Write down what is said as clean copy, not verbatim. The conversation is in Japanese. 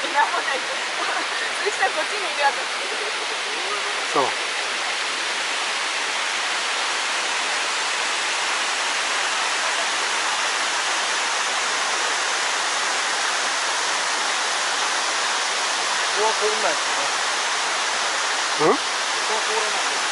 なんもない。鈴木さんこっちにいるやつ。 そう。 ここは通んないですね。 うん？ ここは通らない。